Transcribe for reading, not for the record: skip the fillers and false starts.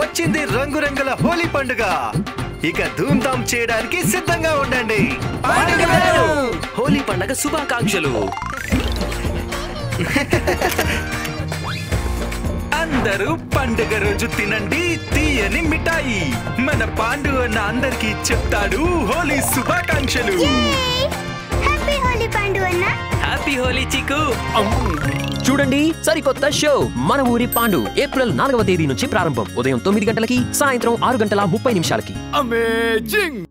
వచ్చింది రంగురంగుల హోలీ పండుగ. ఇక ధూమ్ధాం చేయడానికి సిద్ధంగా ఉండండి. హోలీ పండుగ శుభాకాంక్షలు. అందరూ పండుగ రోజు తినండి తీయని మిఠాయి. మన పాండు అన్న అందరికీ చెప్తాడు హోలీ శుభాకాంక్షలు. హ్యాపీ హోలీ పాండు అన్న. హ్యాపీ హోలీ చిక్కు. చూడండి సరికొత్త షో మన ఊరి పాండు. ఏప్రిల్ 4వ తేదీ నుంచి ప్రారంభం. ఉదయం 9 గంటలకి, సాయంత్రం 6 గంటల 30 నిమిషాలకి. అమేజింగ్.